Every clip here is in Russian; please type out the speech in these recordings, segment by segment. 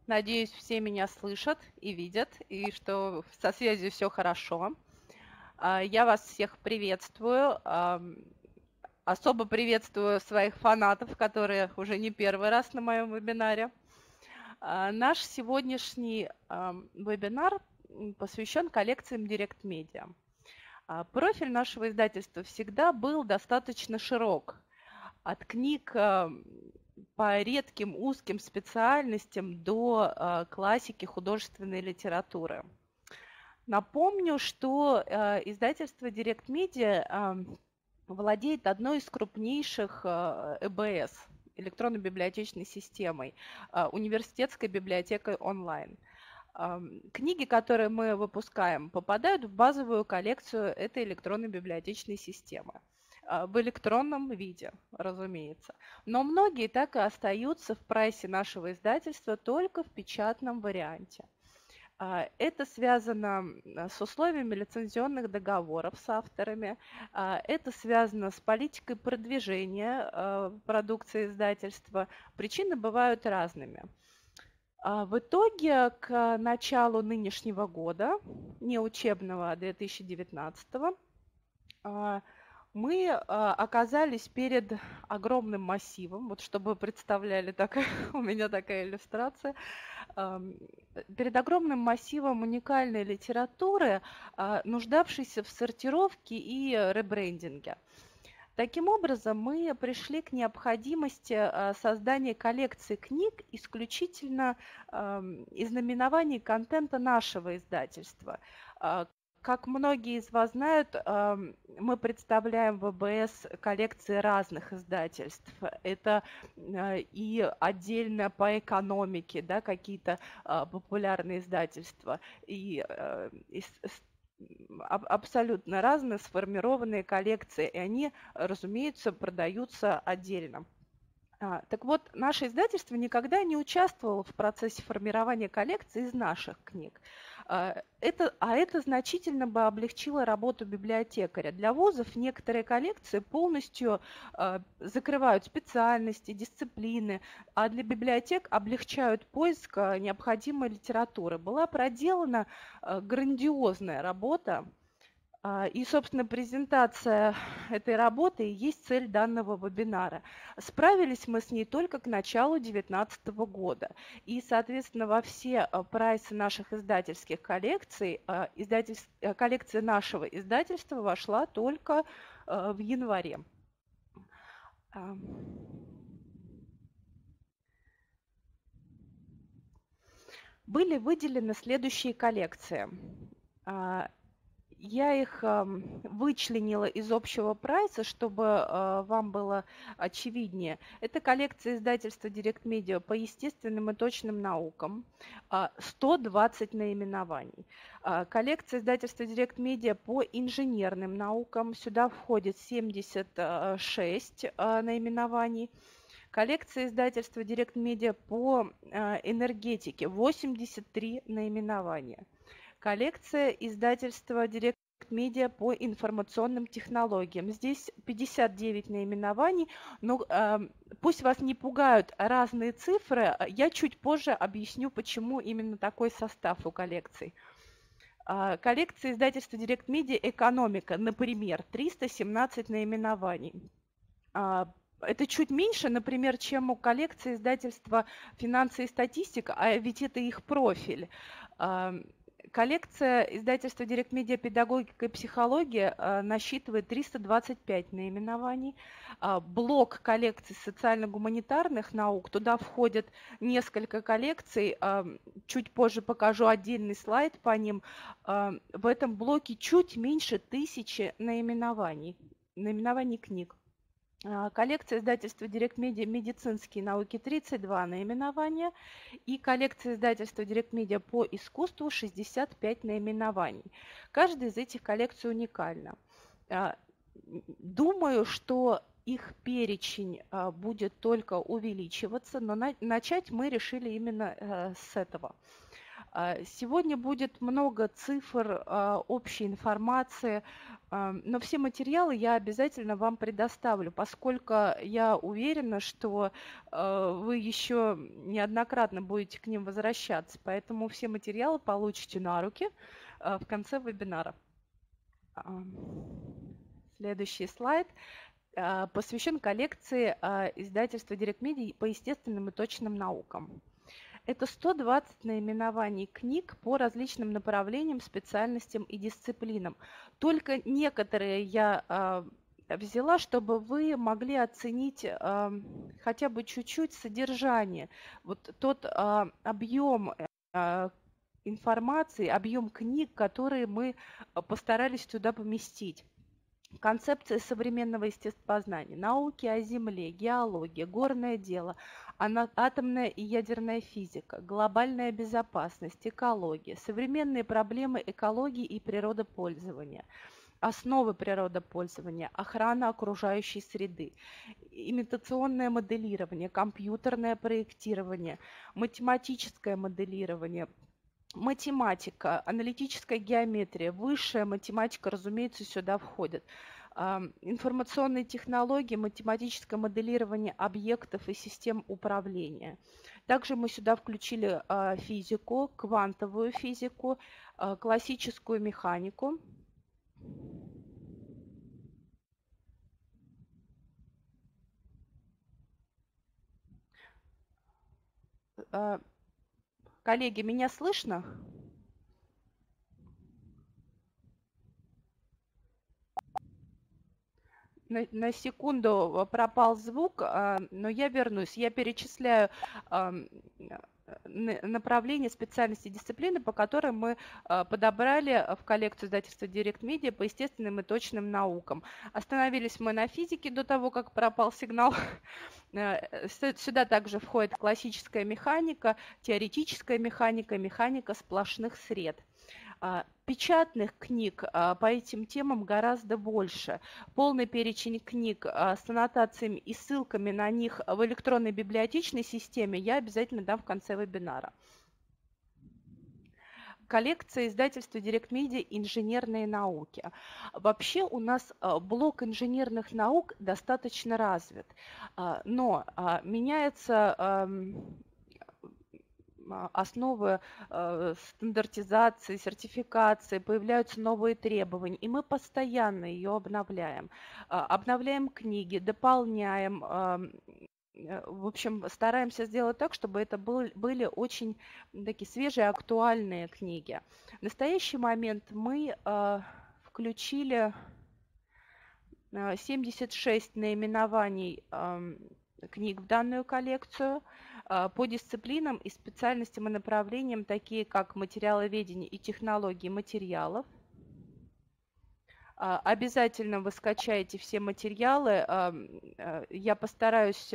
Надеюсь, все меня слышат и видят, и что со связью все хорошо. Я вас всех приветствую. Особо приветствую своих фанатов, которые уже не первый раз на моем вебинаре. Наш сегодняшний вебинар посвящен коллекциям Direct Media. Профиль нашего издательства всегда был достаточно широк. От книг по редким узким специальностям до классики художественной литературы. Напомню, что издательство Direct Media владеет одной из крупнейших ЭБС, электронно-библиотечной системой, университетской библиотекой онлайн. Книги, которые мы выпускаем, попадают в базовую коллекцию этой электронной библиотечной системы. В электронном виде, разумеется. Но многие так и остаются в прайсе нашего издательства только в печатном варианте. Это связано с условиями лицензионных договоров с авторами, это связано с политикой продвижения продукции издательства. Причины бывают разными. В итоге к началу нынешнего года, не учебного, а 2019, мы оказались перед огромным массивом, вот чтобы вы представляли, у меня такая иллюстрация, перед огромным массивом уникальной литературы, нуждавшейся в сортировке и ребрендинге. Таким образом, мы пришли к необходимости создания коллекции книг исключительно из наименований контента нашего издательства. Как многие из вас знают, мы представляем в ВБС коллекции разных издательств. Это и отдельно по экономике, да, какие-то популярные издательства, и абсолютно разные сформированные коллекции, и они, разумеется, продаются отдельно. Так вот, наше издательство никогда не участвовало в процессе формирования коллекции из наших книг. Это значительно бы облегчило работу библиотекаря. Для вузов некоторые коллекции полностью закрывают специальности, дисциплины, а для библиотек облегчают поиск необходимой литературы. Была проделана грандиозная работа. И, собственно, презентация этой работы и есть цель данного вебинара. Справились мы с ней только к началу 2019 года. И, соответственно, во все прайсы наших издательских коллекций, коллекция нашего издательства вошла только в январе. Были выделены следующие коллекции. Я их вычленила из общего прайса, чтобы вам было очевиднее. Это коллекция издательства Direct Media по естественным и точным наукам, 120 наименований. Коллекция издательства Direct Media по инженерным наукам, сюда входит 76 наименований. Коллекция издательства Direct Media по энергетике, 83 наименования. Коллекция издательства Direct Media по информационным технологиям. Здесь 59 наименований, но пусть вас не пугают разные цифры, я чуть позже объясню, почему именно такой состав у коллекций. Коллекция издательства Direct Media «Экономика», например, 317 наименований. Это чуть меньше, например, чем у коллекции издательства «Финансы и статистика», а ведь это их профиль. Коллекция издательства Direct Media «Педагогика и психология» насчитывает 325 наименований. Блок коллекций социально-гуманитарных наук, туда входят несколько коллекций, чуть позже покажу отдельный слайд по ним. В этом блоке чуть меньше 1000 наименований книг. Коллекция издательства Direct Media «Медицинские науки» 32 наименования и коллекция издательства Direct Media по искусству 65 наименований. Каждая из этих коллекций уникальна. Думаю, что их перечень будет только увеличиваться, но начать мы решили именно с этого. Сегодня будет много цифр, общей информации, но все материалы я обязательно вам предоставлю, поскольку я уверена, что вы еще неоднократно будете к ним возвращаться, поэтому все материалы получите на руки в конце вебинара. Следующий слайд посвящен коллекции издательства Direct Media по естественным и точным наукам. Это 120 наименований книг по различным направлениям, специальностям и дисциплинам. Только некоторые я взяла, чтобы вы могли оценить хотя бы чуть-чуть содержание. Вот тот объем информации, объем книг, которые мы постарались туда поместить. Концепции современного естествознания, науки о Земле, геология, горное дело, атомная и ядерная физика, глобальная безопасность, экология, современные проблемы экологии и природопользования, основы природопользования, охрана окружающей среды, имитационное моделирование, компьютерное проектирование, математическое моделирование, математика, аналитическая геометрия, высшая математика, разумеется, сюда входит. Информационные технологии, математическое моделирование объектов и систем управления. Также мы сюда включили физику, квантовую физику, классическую механику. Коллеги, меня слышно? На секунду пропал звук, но я вернусь. Я перечисляю направления, специальности, дисциплины, по которым мы подобрали в коллекцию издательства Direct Media по естественным и точным наукам. Остановились мы на физике до того, как пропал сигнал. Сюда также входит классическая механика, теоретическая механика, механика сплошных сред. Печатных книг по этим темам гораздо больше. Полный перечень книг с аннотациями и ссылками на них в электронной библиотечной системе я обязательно дам в конце вебинара. Коллекция издательства Direct Media «Инженерные науки». Вообще у нас блок инженерных наук достаточно развит, но меняется основы стандартизации, сертификации, появляются новые требования, и мы постоянно ее обновляем. Обновляем книги, дополняем, в общем, стараемся сделать так, чтобы это были очень такие свежие, актуальные книги. В настоящий момент мы включили 76 наименований книг в данную коллекцию по дисциплинам и специальностям и направлениям, такие как материаловедение и технологии материалов. Обязательно вы скачаете все материалы. Я постараюсь,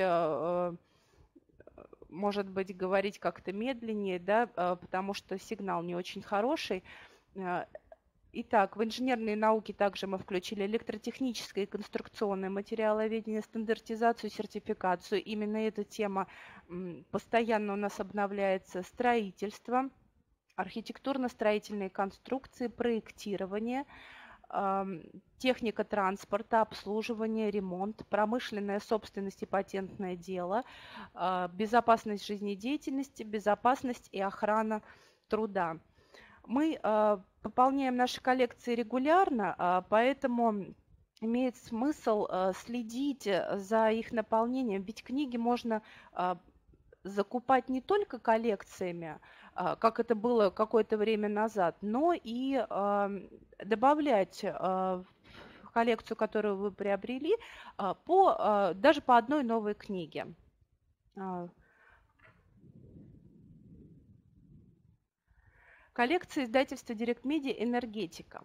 может быть, говорить как-то медленнее, да, потому что сигнал не очень хороший. Итак, в инженерные науки также мы включили электротехническое и конструкционное материаловедение, стандартизацию, сертификацию. Именно эта тема постоянно у нас обновляется. Строительство, архитектурно-строительные конструкции, проектирование, техника транспорта, обслуживание, ремонт, промышленная собственность и патентное дело, безопасность жизнедеятельности, безопасность и охрана труда. Мы пополняем наши коллекции регулярно, поэтому имеет смысл следить за их наполнением, ведь книги можно закупать не только коллекциями, как это было какое-то время назад, но и добавлять в коллекцию, которую вы приобрели, даже по одной новой книге. Коллекция издательства Direct Media «Энергетика».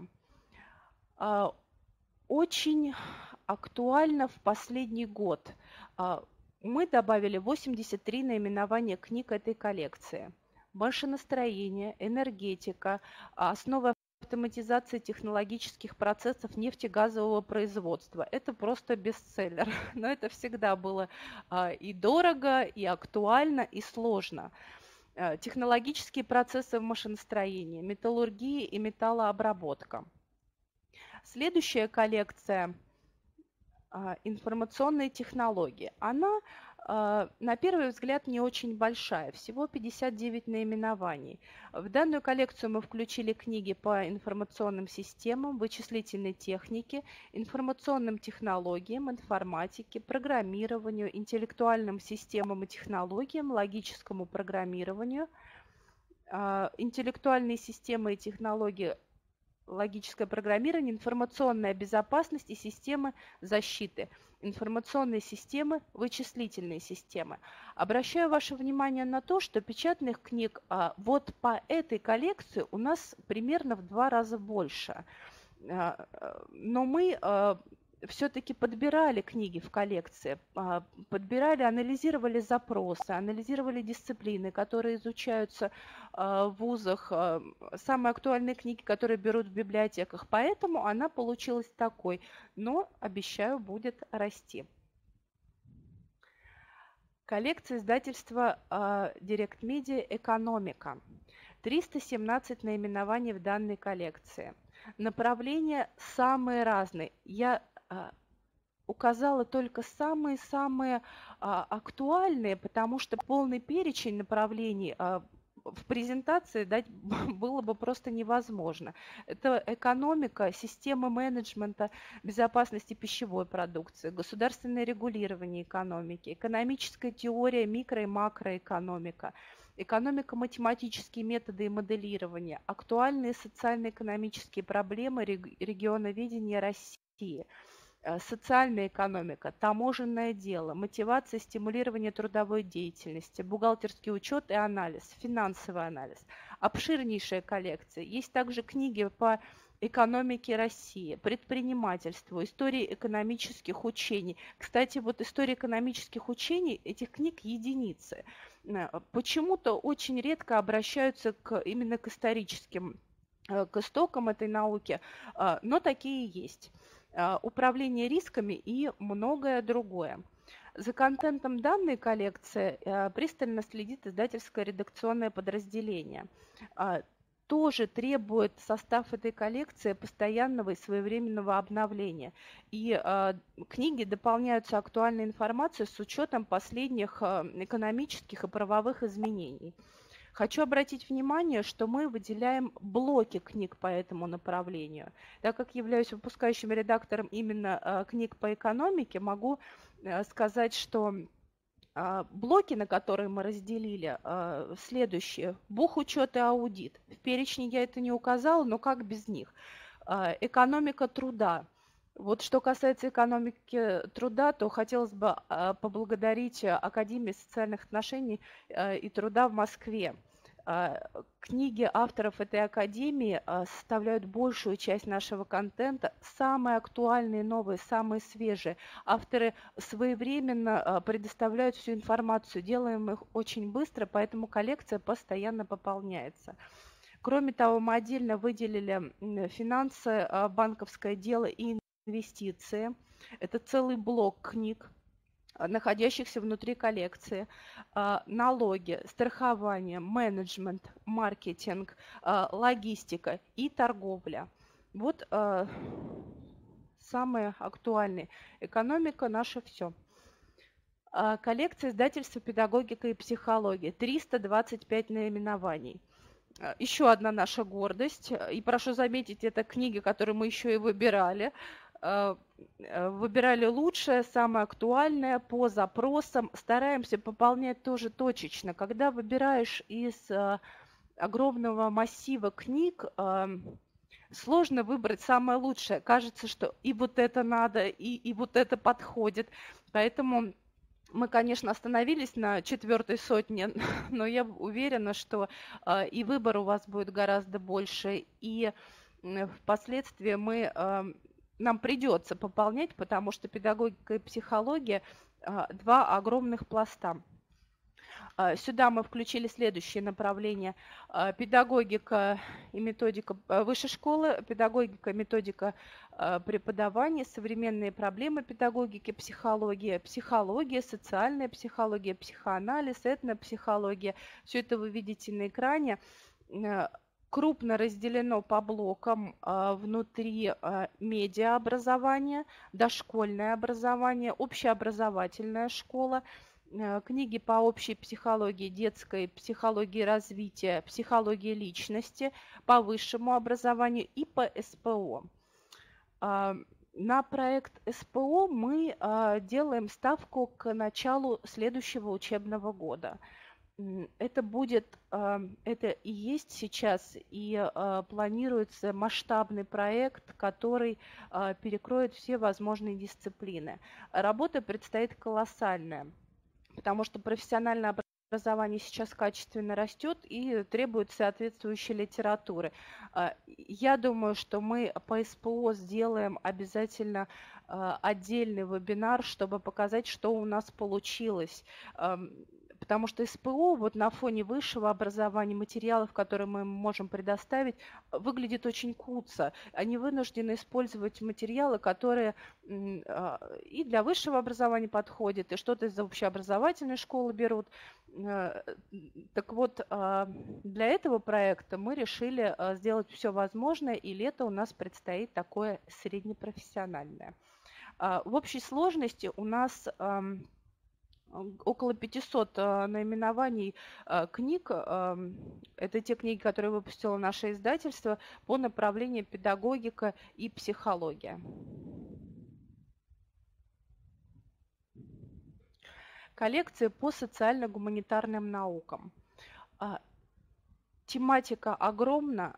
Очень актуально в последний год. Мы добавили 83 наименования книг этой коллекции. Машиностроение, энергетика, основы автоматизации технологических процессов нефтегазового производства. Это просто бестселлер, но это всегда было и дорого, и актуально, и сложно. Технологические процессы в машиностроении, металлургии и металлообработка. Следующая коллекция информационные технологии. Она, на первый взгляд, не очень большая, всего 59 наименований. В данную коллекцию мы включили книги по информационным системам, вычислительной технике, информационным технологиям, информатике, программированию, интеллектуальным системам и технологиям, логическому программированию, интеллектуальные системы и технологии, логическое программирование, информационная безопасность и системы защиты, информационные системы, вычислительные системы. Обращаю ваше внимание на то, что печатных книг вот по этой коллекции у нас примерно в 2 раза больше. Но мы все-таки подбирали книги в коллекции, подбирали, анализировали запросы, анализировали дисциплины, которые изучаются в вузах, самые актуальные книги, которые берут в библиотеках. Поэтому она получилась такой, но, обещаю, будет расти. Коллекция издательства Direct Media «Экономика». 317 наименований в данной коллекции. Направления самые разные. Я указала только самые-самые актуальные, потому что полный перечень направлений в презентации дать было бы просто невозможно. Это экономика, система менеджмента безопасности пищевой продукции, государственное регулирование экономики, экономическая теория, микро- и макроэкономика, экономико-математические методы и моделирования, актуальные социально-экономические проблемы регионоведения России, социальная экономика, таможенное дело, мотивация, стимулирование трудовой деятельности, бухгалтерский учет и анализ, финансовый анализ. Обширнейшая коллекция. Есть также книги по экономике России, предпринимательству, истории экономических учений. Кстати, вот история экономических учений, этих книг единицы. Почему-то очень редко обращаются именно к историческим, к истокам этой науки, но такие есть. Управление рисками и многое другое. За контентом данной коллекции пристально следит издательское редакционное подразделение. Тоже требует состав этой коллекции постоянного и своевременного обновления. И книги дополняются актуальной информацией с учетом последних экономических и правовых изменений. Хочу обратить внимание, что мы выделяем блоки книг по этому направлению. Так как являюсь выпускающим редактором именно книг по экономике, могу сказать, что блоки, на которые мы разделили, следующие. Бухучет и аудит. В перечне я это не указала, но как без них? Экономика труда. Вот что касается экономики труда, то хотелось бы поблагодарить Академию социальных отношений и труда в Москве. Книги авторов этой академии составляют большую часть нашего контента, самые актуальные, новые, самые свежие. Авторы своевременно предоставляют всю информацию, делаем их очень быстро, поэтому коллекция постоянно пополняется. Кроме того, мы отдельно выделили финансы, банковское дело и инвестиции. Это целый блок книг, находящихся внутри коллекции, налоги, страхование, менеджмент, маркетинг, логистика и торговля. Вот самые актуальные. Экономика – наше все. Коллекция издательства «Педагогика и психология». 325 наименований. Еще одна наша гордость. И прошу заметить, это книги, которые мы еще и выбирали. Выбирали лучшее, самое актуальное по запросам. Стараемся пополнять тоже точечно. Когда выбираешь из огромного массива книг, сложно выбрать самое лучшее. Кажется, что и вот это надо, и вот это подходит. Поэтому мы, конечно, остановились на 4-й сотне, но я уверена, что и выбор у вас будет гораздо больше, и впоследствии нам придется пополнять, потому что педагогика и психология – 2 огромных пласта. Сюда мы включили следующие направления: педагогика и методика высшей школы, педагогика и методика преподавания, современные проблемы педагогики, психология, социальная психология, психоанализ, этнопсихология. Все это вы видите на экране. Крупно разделено по блокам внутри медиаобразования, дошкольное образование, общеобразовательная школа, книги по общей психологии, детской психологии развития, психологии личности, по высшему образованию и по СПО. На проект СПО мы делаем ставку к началу следующего учебного года. Это и есть сейчас, и планируется масштабный проект, который перекроет все возможные дисциплины. Работа предстоит колоссальная, потому что профессиональное образование сейчас качественно растет и требует соответствующей литературы. Я думаю, что мы по СПО сделаем обязательно отдельный вебинар, чтобы показать, что у нас получилось. Потому что СПО вот на фоне высшего образования, материалов, которые мы можем предоставить, выглядит очень куцо. Они вынуждены использовать материалы, которые и для высшего образования подходят, и что-то из общеобразовательной школы берут. Так вот, для этого проекта мы решили сделать все возможное, и лето у нас предстоит такое среднепрофессиональное. В общей сложности у нас около 500 наименований книг. Это те книги, которые выпустило наше издательство по направлению педагогика и психология. Коллекции по социально-гуманитарным наукам. Тематика огромна.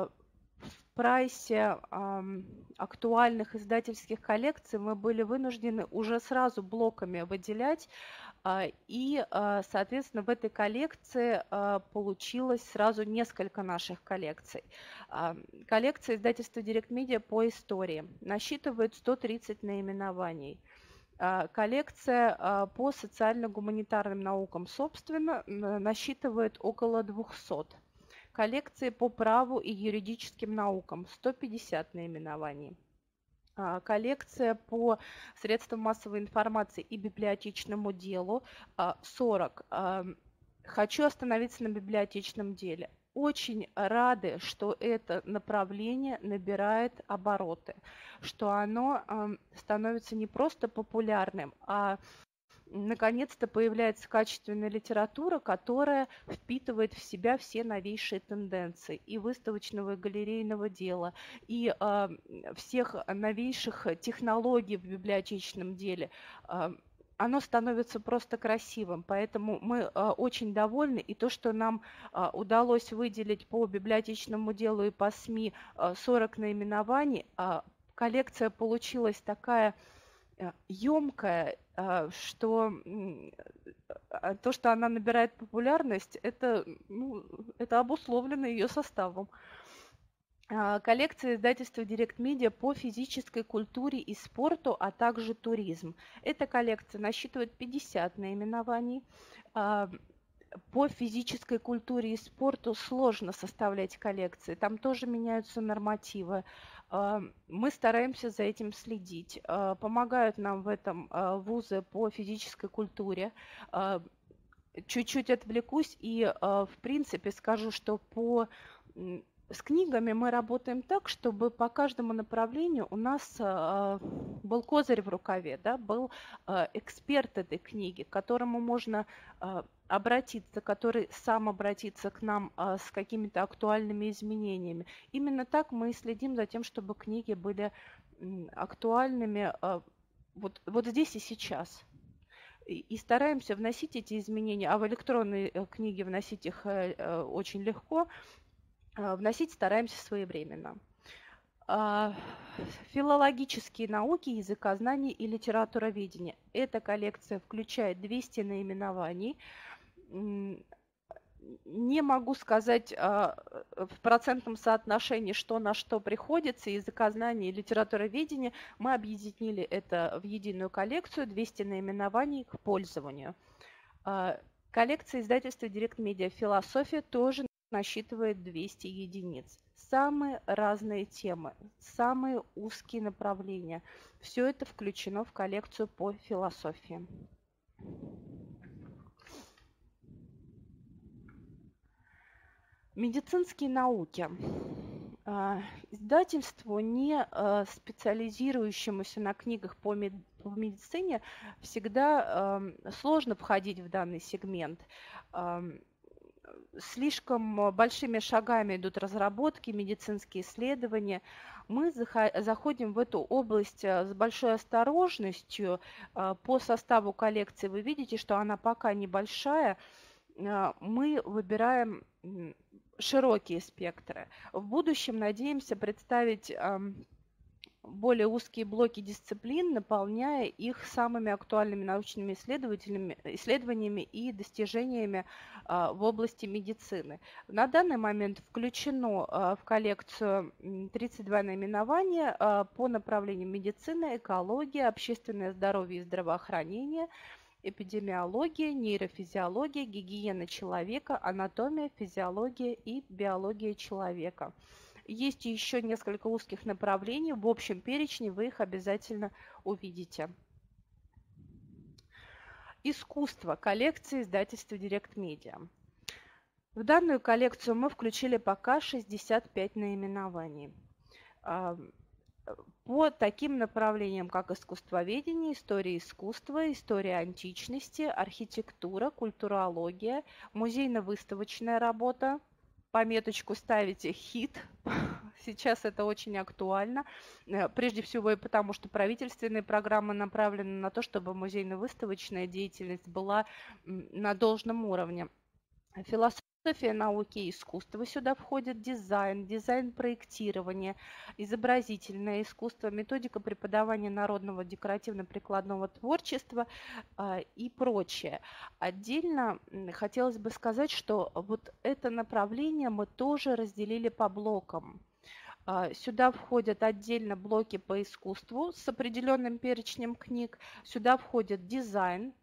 В прайсе актуальных издательских коллекций мы были вынуждены уже сразу блоками выделять, и, соответственно, в этой коллекции получилось сразу несколько наших коллекций. Коллекция издательства Direct Media по истории насчитывает 130 наименований. Коллекция по социально-гуманитарным наукам, собственно, насчитывает около 200. Коллекции по праву и юридическим наукам 150 наименований. Коллекция по средствам массовой информации и библиотечному делу 40. Хочу остановиться на библиотечном деле. Очень рады, что это направление набирает обороты, что оно становится не просто популярным, а наконец-то появляется качественная литература, которая впитывает в себя все новейшие тенденции и выставочного, и галерейного дела, и всех новейших технологий в библиотечном деле. Оно становится просто красивым, поэтому мы очень довольны. И то, что нам удалось выделить по библиотечному делу и по СМИ 40 наименований, коллекция получилась такая емкая, что то, что она набирает популярность, это обусловлено ее составом. Коллекция издательства Direct Media по физической культуре и спорту, а также туризм. Эта коллекция насчитывает 50 наименований. По физической культуре и спорту сложно составлять коллекции, там тоже меняются нормативы. Мы стараемся за этим следить. Помогают нам в этом вузы по физической культуре. Чуть-чуть отвлекусь и, в принципе, скажу, что с книгами мы работаем так, чтобы по каждому направлению у нас был козырь в рукаве, да, был эксперт этой книги, к которому можно обратиться, который сам обратится к нам с какими-то актуальными изменениями. Именно так мы и следим за тем, чтобы книги были актуальными вот здесь и сейчас. И стараемся вносить эти изменения, а в электронные книги вносить их очень легко, вносить стараемся своевременно. Филологические науки, языкознание и литературоведение. Эта коллекция включает 200 наименований. Не могу сказать в процентном соотношении, что на что приходится. Языкознание и литературоведение. Мы объединили это в единую коллекцию, 200 наименований к пользованию. Коллекция издательства Direct Media «Философия» тоже насчитывает 200 единиц. Самые разные темы, самые узкие направления. Все это включено в коллекцию по философии. Медицинские науки. Издательству, не специализирующемуся на книгах по медицине, всегда сложно входить в данный сегмент. Слишком большими шагами идут разработки, медицинские исследования. Мы заходим в эту область с большой осторожностью. По составу коллекции вы видите, что она пока небольшая. Мы выбираем широкие спектры. В будущем надеемся представить более узкие блоки дисциплин, наполняя их самыми актуальными научными исследованиями и достижениями в области медицины. На данный момент включено в коллекцию 32 наименования по направлениям медицины, экология, общественное здоровье и здравоохранение, эпидемиология, нейрофизиология, гигиена человека, анатомия, физиология и биология человека. Есть еще несколько узких направлений. В общем перечне вы их обязательно увидите. Искусство. Коллекция издательства Direct Media. В данную коллекцию мы включили пока 65 наименований. По таким направлениям, как искусствоведение, история искусства, история античности, архитектура, культурология, музейно-выставочная работа. Пометочку ставите «хит». Сейчас это очень актуально. Прежде всего и потому, что правительственные программы направлены на то, чтобы музейно-выставочная деятельность была на должном уровне. Философия науки и искусства сюда входит, дизайн, дизайн-проектирование, изобразительное искусство, методика преподавания народного декоративно-прикладного творчества и прочее. Отдельно хотелось бы сказать, что вот это направление мы тоже разделили по блокам. Сюда входят отдельно блоки по искусству с определенным перечнем книг, сюда входит дизайн,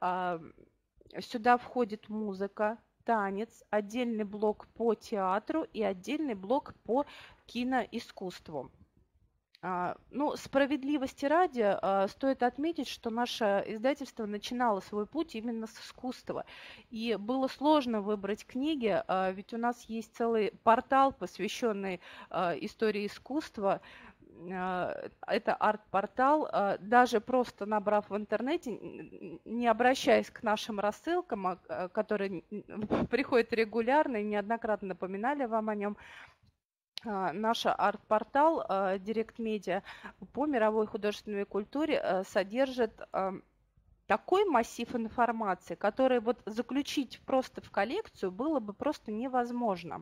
сюда входит музыка, танец, отдельный блок по театру и отдельный блок по киноискусству. Ну, справедливости ради, стоит отметить, что наше издательство начинало свой путь именно с искусства. И было сложно выбрать книги, ведь у нас есть целый портал, посвященный истории искусства. Это арт-портал. Даже просто набрав в интернете, не обращаясь к нашим рассылкам, которые приходят регулярно и неоднократно напоминали вам о нем, наш арт-портал Direct Media по мировой художественной культуре содержит такой массив информации, который вот заключить просто в коллекцию было бы просто невозможно.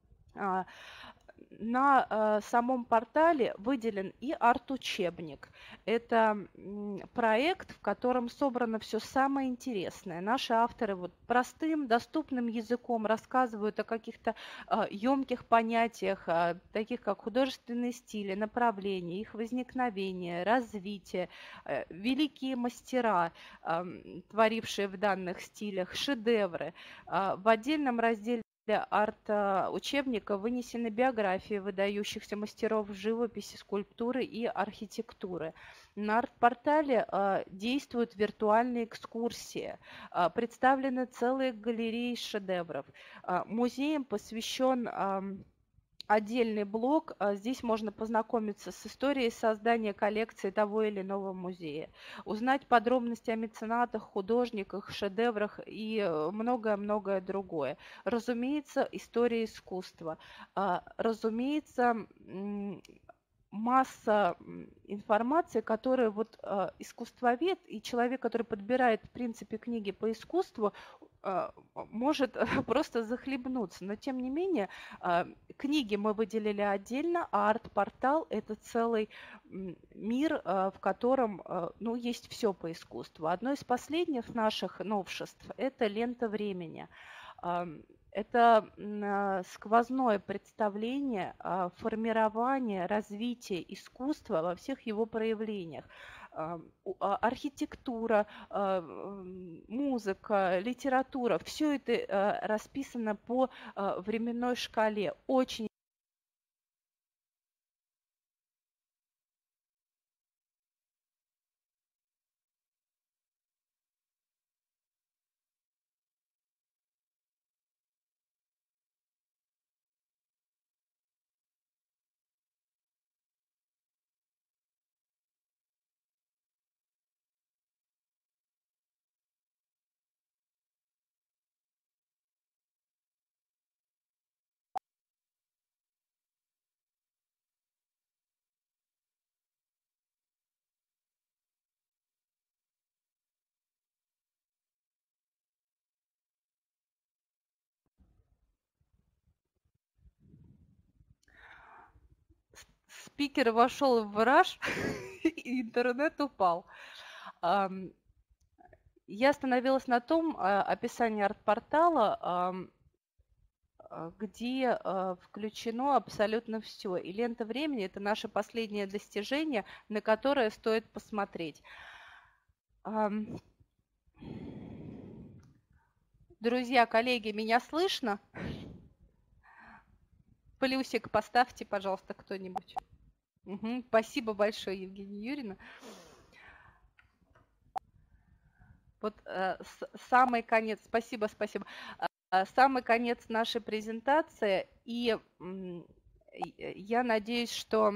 На самом портале выделен и арт-учебник. Это проект, в котором собрано все самое интересное. Наши авторы вот простым, доступным языком рассказывают о каких-то емких понятиях, таких как художественные стили, направления, их возникновение, развитие, великие мастера, творившие в данных стилях, шедевры. В отдельном разделе для арт-учебника вынесены биографии выдающихся мастеров живописи, скульптуры и архитектуры. На арт-портале действуют виртуальные экскурсии, представлены целые галереи шедевров. Музеем посвящен отдельный блок. Здесь можно познакомиться с историей создания коллекции того или иного музея, узнать подробности о меценатах, художниках, шедеврах и многое-многое другое. Разумеется, история искусства. Разумеется, масса информации, которую вот искусствовед и человек, который подбирает, в принципе, книги по искусству, может просто захлебнуться. Но, тем не менее, книги мы выделили отдельно, а арт-портал – это целый мир, в котором ну, есть все по искусству. Одно из последних наших новшеств – это лента времени. Это сквозное представление формирования, развития искусства во всех его проявлениях. архитектура, музыка, литература. Все это расписано по временной шкале. Очень спикер вошел в раж, и интернет упал. Я остановилась на том описании арт-портала, где включено абсолютно все. И лента времени – это наше последнее достижение, на которое стоит посмотреть. Друзья, коллеги, меня слышно? Плюсик поставьте, пожалуйста, кто-нибудь. Угу. Спасибо большое, Евгения Юрьевна. Вот самый конец, спасибо. Самый конец нашей презентации, и я надеюсь, что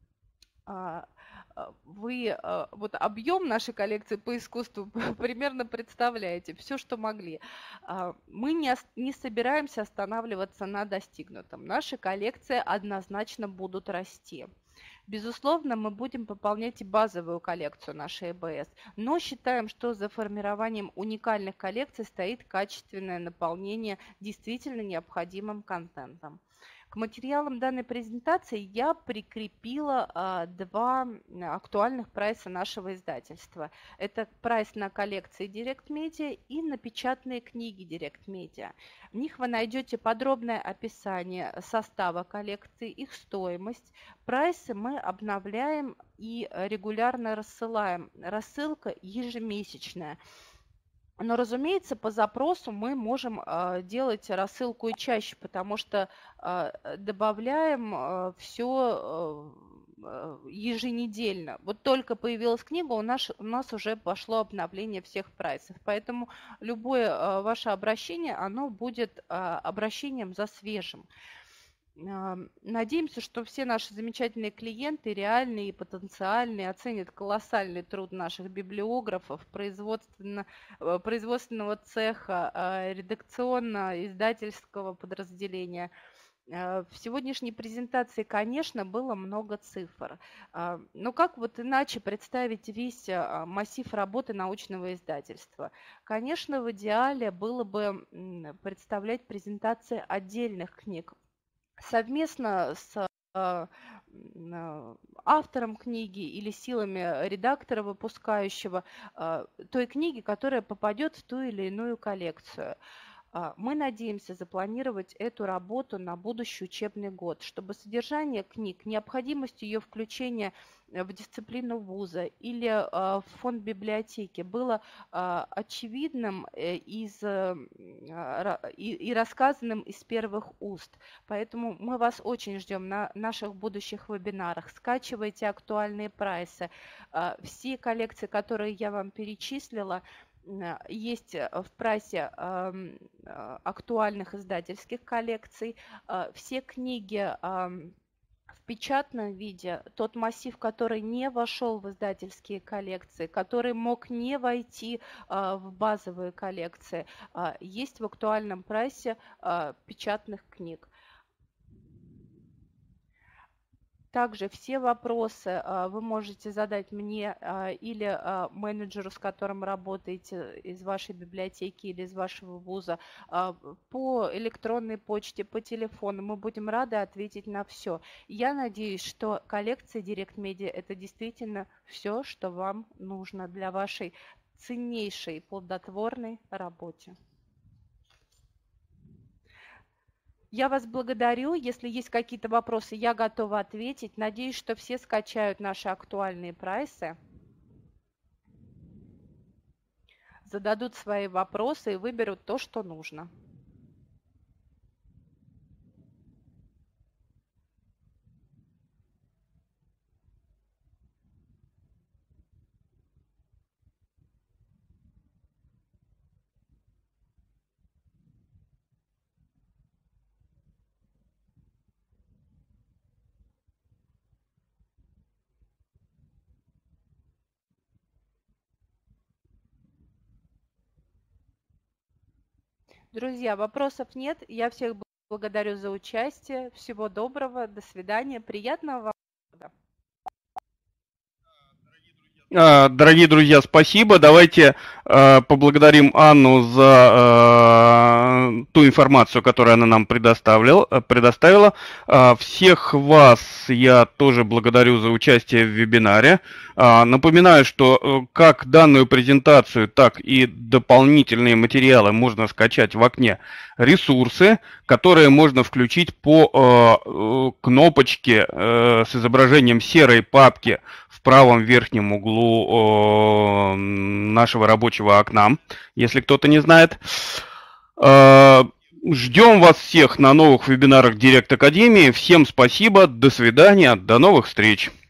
вы вот объем нашей коллекции по искусству примерно представляете, все, что могли. Мы не собираемся останавливаться на достигнутом. Наши коллекции однозначно будут расти. Безусловно, мы будем пополнять и базовую коллекцию нашей ЭБС, но считаем, что за формированием уникальных коллекций стоит качественное наполнение действительно необходимым контентом. К материалам данной презентации я прикрепила два актуальных прайса нашего издательства. Это прайс на коллекции Direct Media и на печатные книги Direct Media. В них вы найдете подробное описание состава коллекции, их стоимость. Прайсы мы обновляем и регулярно рассылаем. Рассылка ежемесячная. Но, разумеется, по запросу мы можем делать рассылку и чаще, потому что добавляем все еженедельно. Вот только появилась книга, у нас уже пошло обновление всех прайсов. Поэтому любое ваше обращение, оно будет обращением за свежим. Надеемся, что все наши замечательные клиенты, реальные и потенциальные, оценят колоссальный труд наших библиографов, производственного цеха, редакционно-издательского подразделения. В сегодняшней презентации, конечно, было много цифр. Но как вот иначе представить весь массив работы научного издательства? Конечно, в идеале было бы представлять презентации отдельных книг, совместно с автором книги или силами редактора, выпускающего той книги, которая попадет в ту или иную коллекцию. Мы надеемся запланировать эту работу на будущий учебный год, чтобы содержание книг, необходимость ее включения в дисциплину вуза или в фонд библиотеки было очевидным и рассказанным из первых уст. Поэтому мы вас очень ждем на наших будущих вебинарах. Скачивайте актуальные прайсы. Все коллекции, которые я вам перечислила, есть в прайсе актуальных издательских коллекций. Все книги в печатном виде, тот массив, который не вошел в издательские коллекции, который мог не войти в базовые коллекции, есть в актуальном прайсе печатных книг. Также все вопросы вы можете задать мне или менеджеру, с которым работаете, из вашей библиотеки или из вашего вуза, по электронной почте, по телефону. Мы будем рады ответить на все. Я надеюсь, что коллекция Direct Media – это действительно все, что вам нужно для вашей ценнейшей плодотворной работе. Я вас благодарю. Если есть какие-то вопросы, я готова ответить. Надеюсь, что все скачают наши актуальные прайсы. зададут свои вопросы и выберут то, что нужно. Друзья, вопросов нет. Я всех благодарю за участие. Всего доброго. До свидания. Приятного вам года. Дорогие друзья, спасибо. Давайте поблагодарим Анну за ту информацию, которую она нам предоставила. Всех вас я тоже благодарю за участие в вебинаре. Напоминаю, что как данную презентацию, так и дополнительные материалы можно скачать в окне «Ресурсы», которые можно включить по кнопочке с изображением серой папки в правом верхнем углу нашего рабочего окна, если кто-то не знает. Ждем вас всех на новых вебинарах Директ Академии. Всем спасибо, до свидания, до новых встреч.